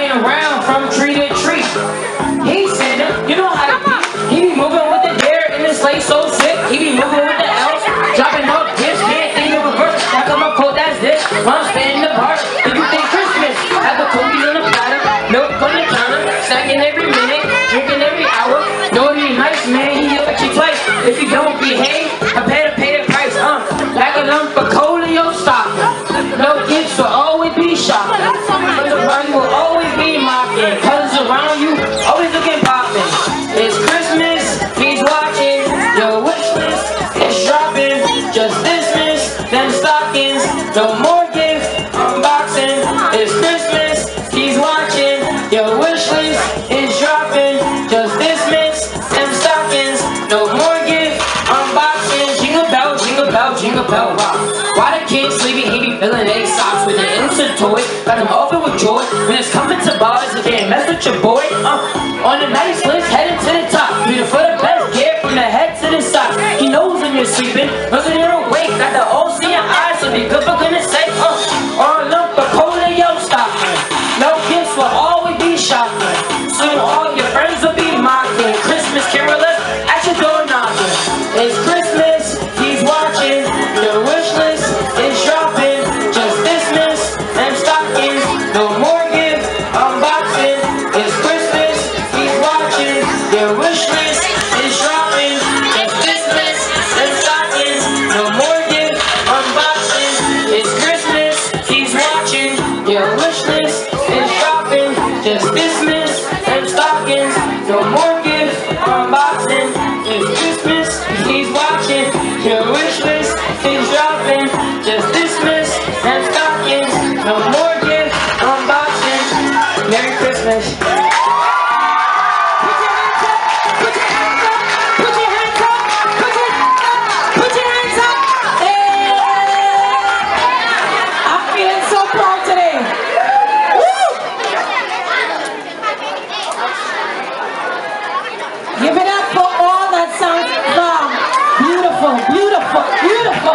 flying around from tree to tree. He's sitting, you know how to be. He be moving with the deer in his sleigh so sick. He be moving with the elves, dropping off gifts, can't think of a verse. Now come up, quote, that's this. Mom spitting the bar. If you think Christmas, have the cookies on the platter, milk on the counter, snacking every minute, drinking every hour. Naughty nice man, he look at you twice. If you don't behave, prepare to pay the price. Like a lump of coal in your stocking. No gifts will always be shocking. But the party will always be mocking. Colors around you, always looking popping. It's Christmas, he's watching. Your wish list is dropping. Just dismiss them stockings. No more gifts, unboxing. It's Christmas, he's watching. Your wish list is dropping. Just dismiss them stockings. No more gifts, unboxing. Jingle bell rock. Why the kid sleeping, he be filling egg socks with an innocent toy. Got him open with joy. When it's coming to bars, you can't mess with your boy. On the nice list, heading to the top. Be the for the best gear from the head to the socks. He knows when you're sleeping, knows when you're awake. Got the all seeing eyes, so be good for goodness sake. Or a lump of coal in your stocking. No gifts will always be shocking. Soon all your friends will be mocking. Christmas carolers at your door knocking. It's Christmas, he's watching. Your wish list is dropping. Just dismiss them stockings. No more gift unboxing. It's Christmas, he's watching. Your wish list is dropping. Just dismiss them stockings. No more gift unboxing. It's Christmas, he's watching. Your wish list is dropping. Just dismiss them stockings. No more gift unboxing. It's Christmas, he's watching. Your wish list is dropping. Just dismiss them stockings. No more gift unboxing. Merry Christmas. Put your hands up. Put your hands up. Put your hands up. Put your hands up. Put your hands up. Hey. I'm feeling so proud today. Woo. Give it up for all that sounds bomb. Beautiful, beautiful, beautiful.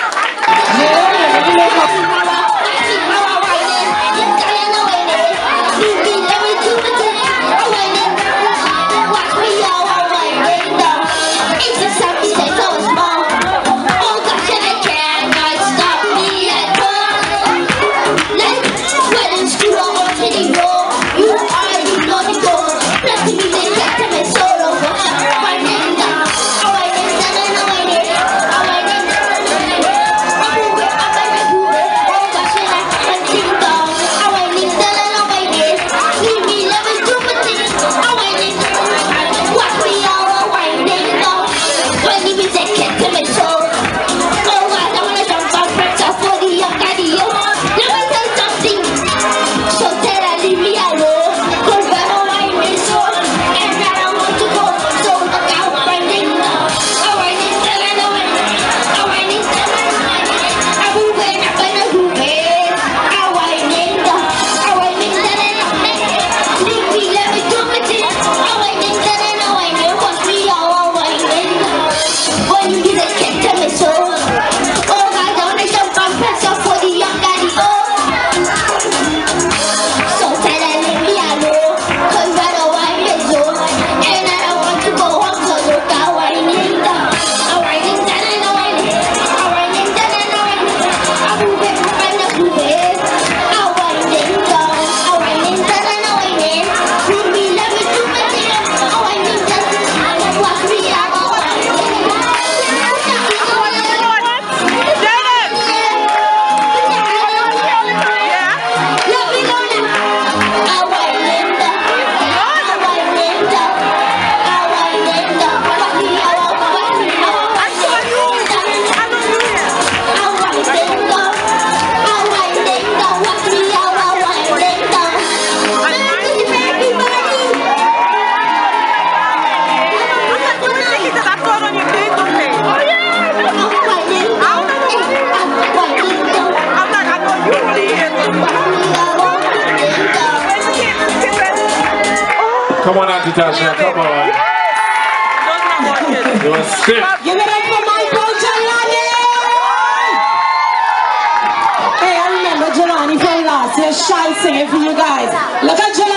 Come on out, Natasha. Come on. You want to stick? Give it up for Michael Jelani! Hey, I remember Jelani from last year. Shy singing for you guys. Look at Jelani.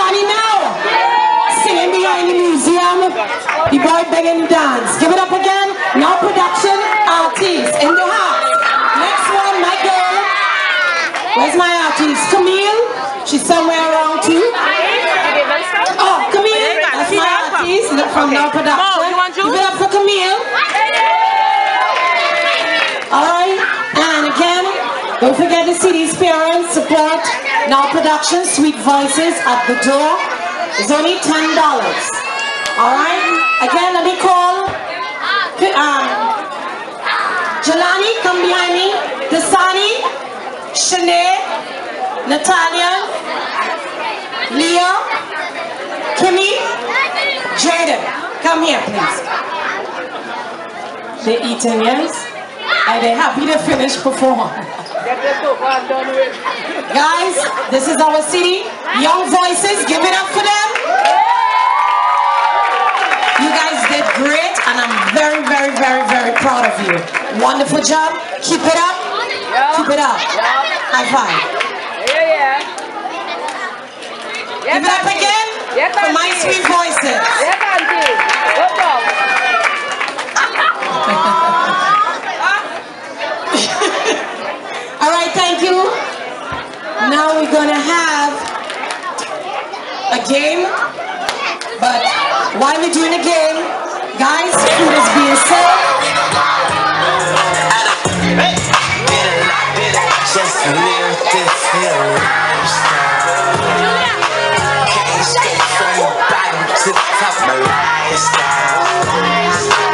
banging dance. Give it up again. Now production artist in the house. Next one, my girl. Where's my artist? Camille. She's somewhere around too. Oh, Camille. That's my artist from Now Production. Give it up for Camille. Alright. And again, don't forget to see these parents support Now Production. Sweet Voices at the door. It's only $10. Alright. Again, let me call Jelani, come behind me. Dasani, Shanae, Natalia, Leah, Kimmy, Jaden. Come here, please. They're eating, yes? And they're happy to finish perform. Guys, this is our city. Young voices, give it up for them. You guys did great, and I'm very, very, very, very proud of you. Wonderful job. Keep it up. Keep it up. High five. Give it up again for my sweet voices. All right, thank you. Now we're going to have a game. But while we're doing a game, guys, food is being served. Just live this here lifestyle. Can't skate from the bottom to the top of my lifestyle.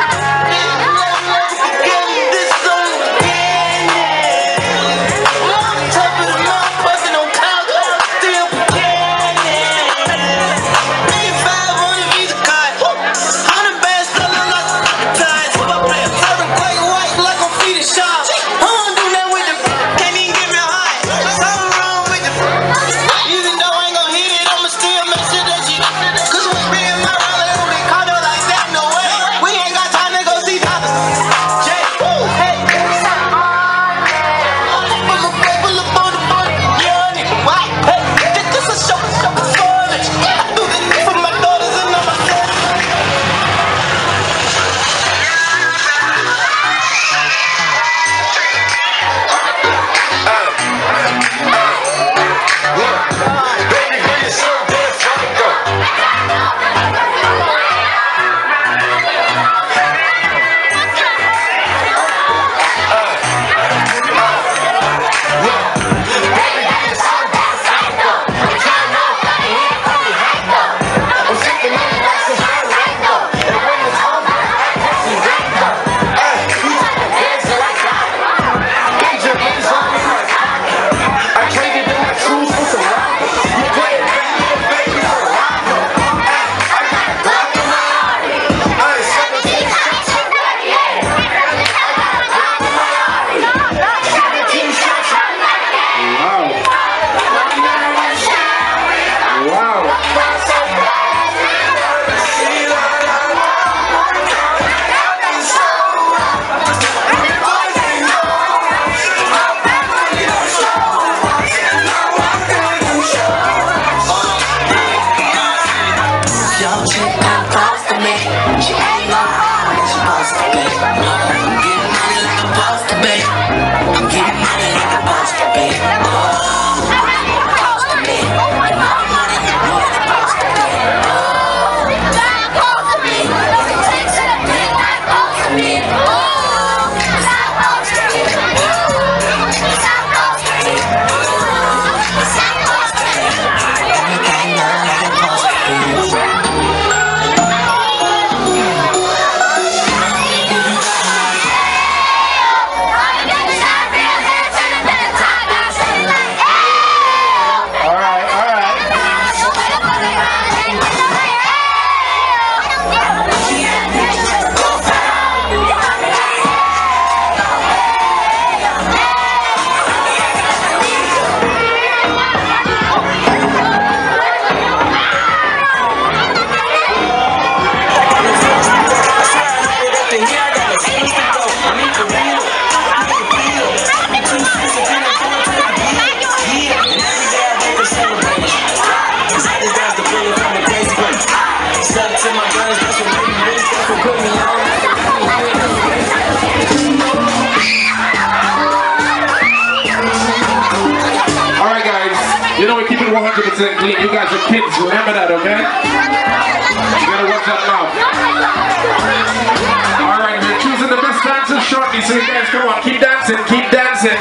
and clean. You guys are kids, remember that, okay? You gotta watch that mouth. Alright, we're choosing the best dancers shortly, so you guys come on, keep dancing, keep dancing.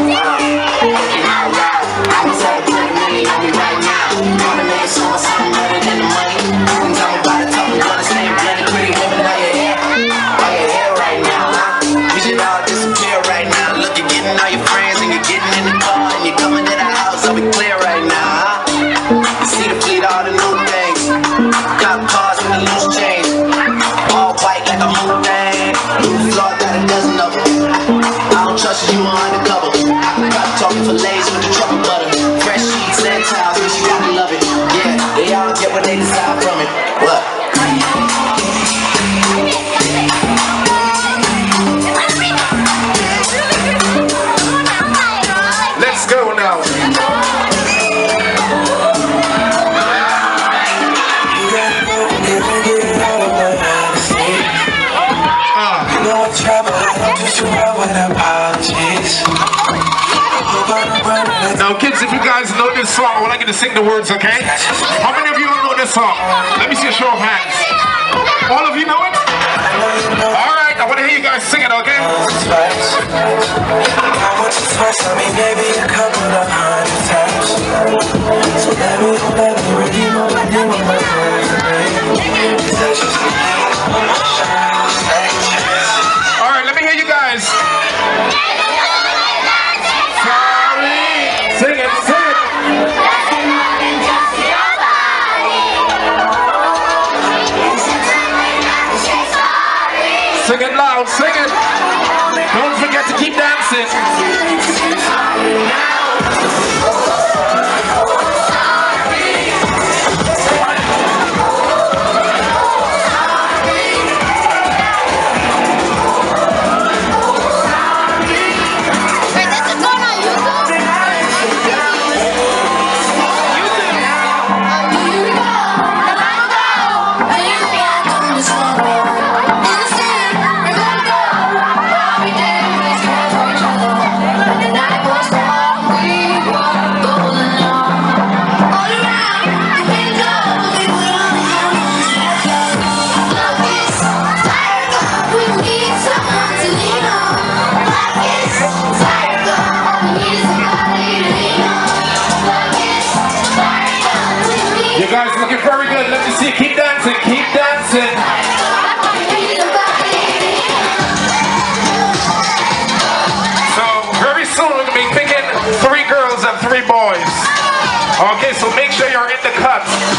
Let's go now. Now kids, if you guys know this song, I would like you to sing the words, okay? How many of you know this song? Let me see a show of hands. All of you know it? Alright, I want to hear you guys sing it, okay? I mean, maybe a couple of 100 times. So let me redeem my alright, let me hear you guys. Sing it, sing it. Sing it loud, sing it. Don't forget to keep dancing. You guys looking very good. Let me see. Keep dancing. Keep dancing. So very soon we're going to be picking 3 girls and 3 boys. Okay, so make sure you're in the cut.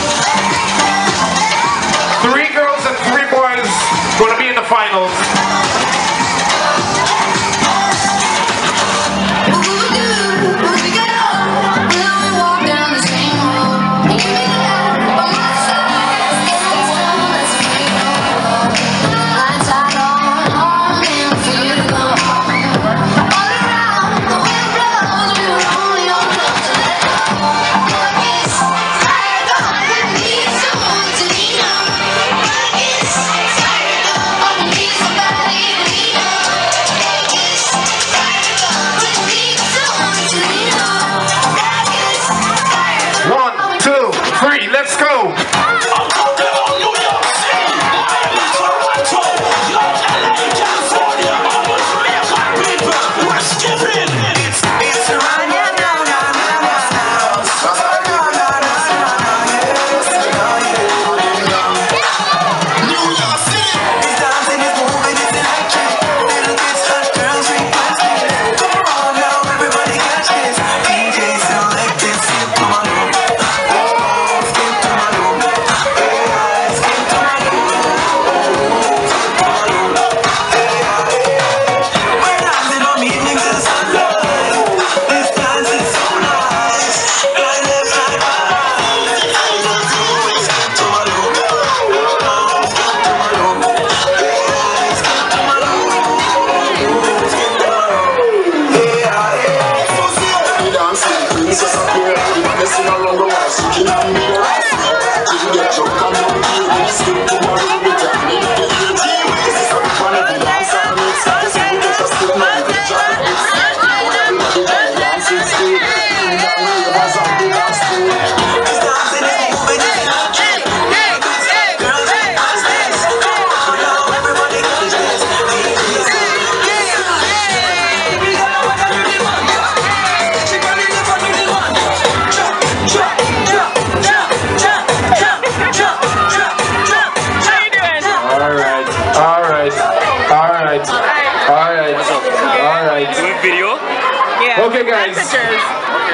3 girls and 3 boys going to be in the finals.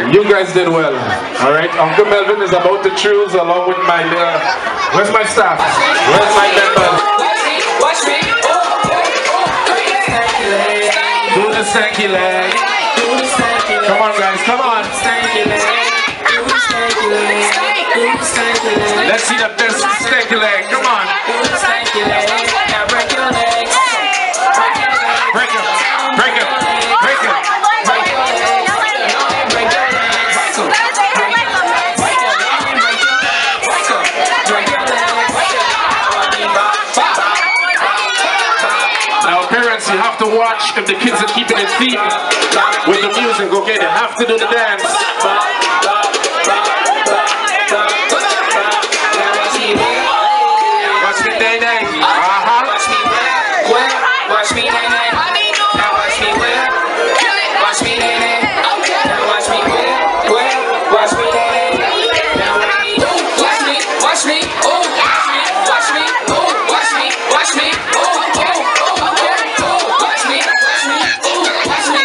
You guys did well. All right. Uncle Melvin is about to choose along with my where's my staff? Where's my members? Watch me. Do the stanky leg. Come on, guys. Come on. Let's see the best stanky leg. Come on. Break up. Break up. Break up. Now parents, you have to watch if the kids are keeping it theme with the music, okay? They have to do the dance. Watch me, day, day. Watch me, watch me, nay, nay. Now watch me, watch me, nay, nay. Now watch me, watch me, nay, nay. Now watch me, watch me, oh, watch me, oh, watch me, watch me, oh, watch me, watch me, oh, watch me,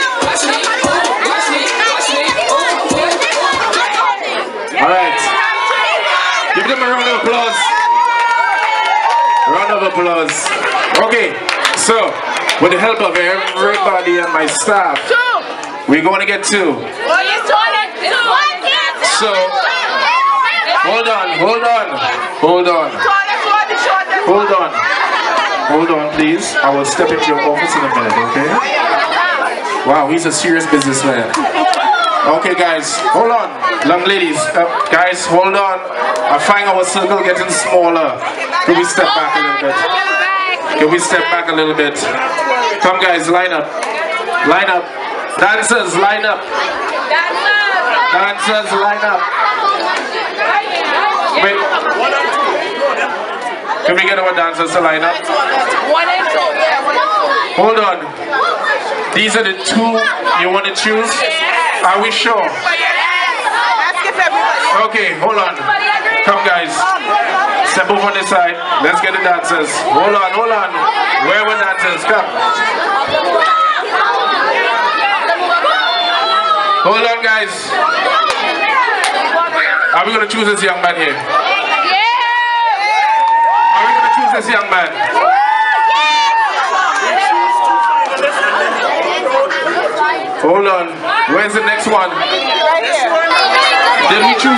oh. All right. Give them a round of applause. Round of applause. Okay, so with the help of everybody and my staff, we're going to get two. So, hold on, please. I will step into your office in a minute, okay? Wow, he's a serious businessman. Okay, guys, hold on. Young ladies, guys, hold on. I find our circle getting smaller. Can we step back a little bit? Can we step back a little bit? Come, guys, line up. Line up. Dancers, line up. Dancers, line up. Wait. Can we get our dancers to line up? Hold on. These are the two you want to choose? Are we sure? Okay, hold on. Come, guys. Step over on this side. Let's get the dancers. Hold on. Where are the dancers? Come. Hold on, guys. Are we going to choose this young man here? Are we going to choose this young man? Hold on. Where's the next one? Did we choose?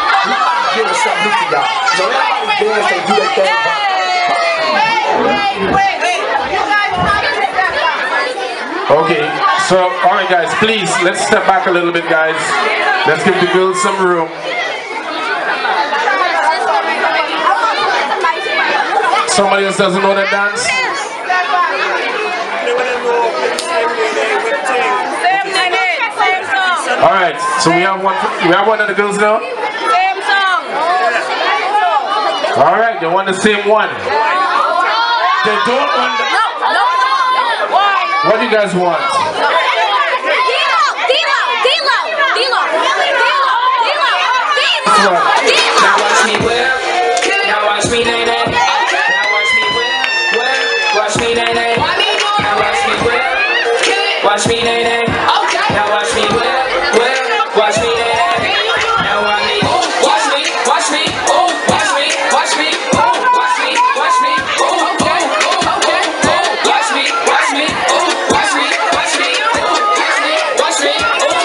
Okay, so alright guys, please let's step back a little bit, guys. Let's give the girls some room. Somebody else doesn't know that dance? Alright, so we have one of the girls now? Same song. Alright, they want the same one. They don't want the... What do you guys want? Now watch me whip. Now watch me nay nay. Now watch me whip. Watch me nay nay. Now watch me whip. Watch me nay nay. Now watch me whip. Watch me nay nay. Now watch me. Watch me. Watch me. Oh, watch me. Watch me. Oh, watch me. Watch me. Oh, okay. Okay. Watch me. Watch me. Oh, watch me. Watch me. Watch me. Watch me.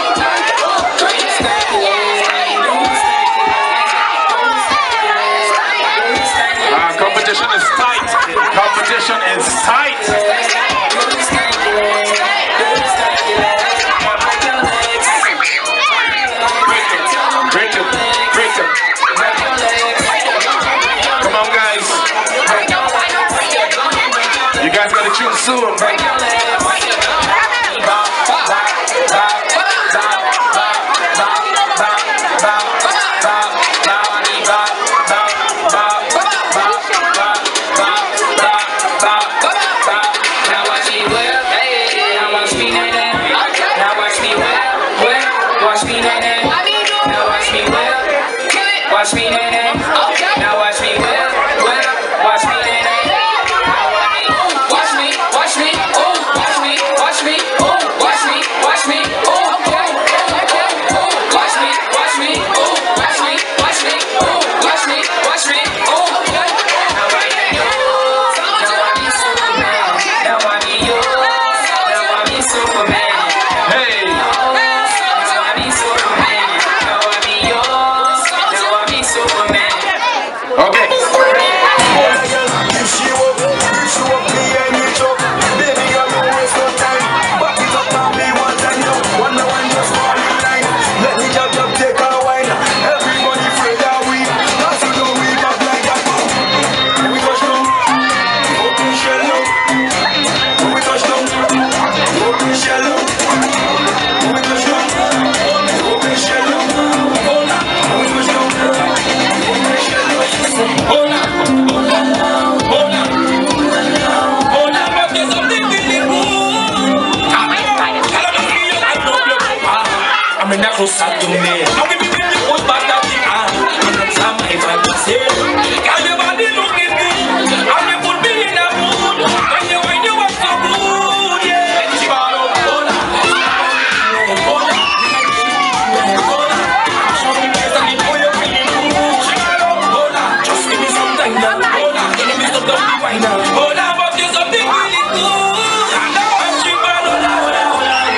Competition is tight. Competition is tight. Break it. Break it. Come on, guys. You guys gotta choose soon. Watch me, nay, nay. Now watch me, whip. Watch me, nay, nay. Watch me, oh. so sad to me. Now give me the old back that thing on. And that's how my vibe was here. Girl, your body looking good. And you put me in a mood. When you want so good, yeah. She ball up, hold on. Hold on. Hold on. Show me nice and before you feel good. She ball up, hold on. Just give me some time now. Hold on. Give me some time right now. Hold on, but you something really good. And she ball up, hold on.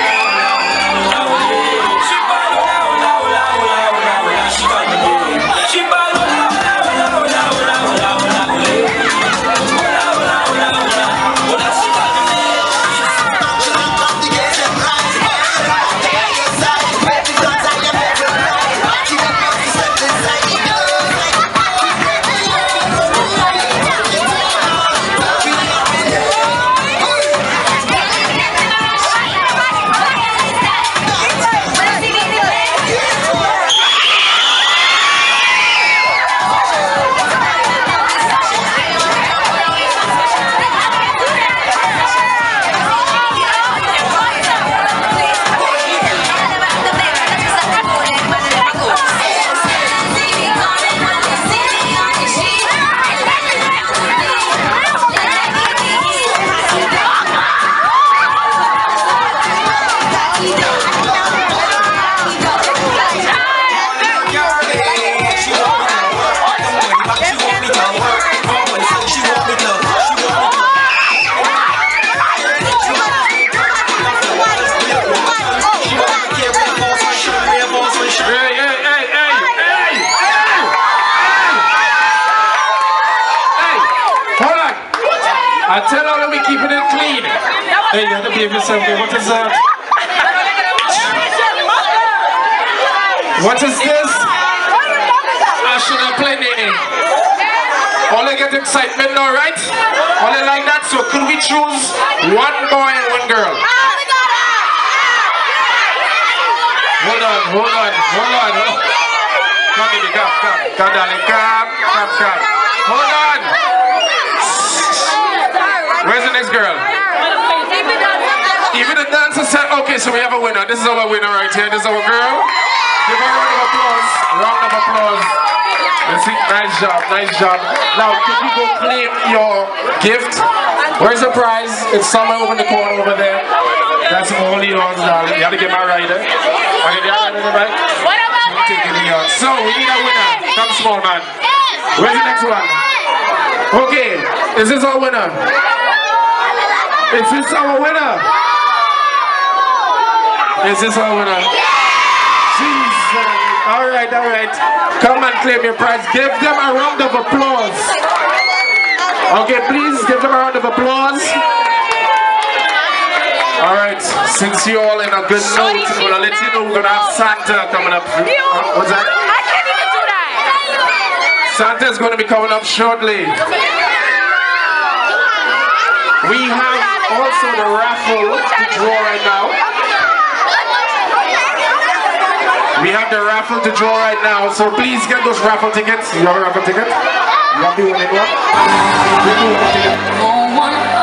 I tell all of me keeping it clean. Hey, you have to behave yourself. What is that? What is this? I should have played it. All they get excitement now, right? All they like that. So could we choose one boy and one girl? Hold on. Come, baby, come, darling, come. Hold on. Where's the next girl? Even the dancer said, okay, so we have a winner. This is our winner right here. This is our girl. Give her a round of applause. Round of applause. You see, nice job. Now, can you go claim your gift? Where's the prize? It's somewhere over in the corner over there. That's only yours, darling. You have to get my rider. Okay, the other rider, right? So, we need a winner. Come, small man. Where's the next one? Okay, is this our winner? Is this our winner? Is this our winner? Jesus. Alright. Come and claim your prize. Give them a round of applause. Okay, please give them a round of applause. Alright, since you're all in a good note, I'm gonna let you know we're gonna have Santa coming up. What's that? I can't even do that. Santa's gonna be coming up shortly. We have also the raffle to draw right now. We have the raffle to draw right now, so please get those raffle tickets. You have a raffle ticket? You have the winning one? You have the winning ticket.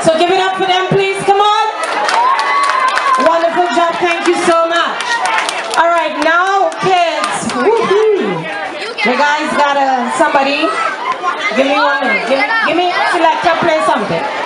So give it up for them, please. Come on. Wonderful job. Thank you so much. All right, now, kids. Woohoo! You guys got somebody. Give me 1 minute. Give me, selector, play something.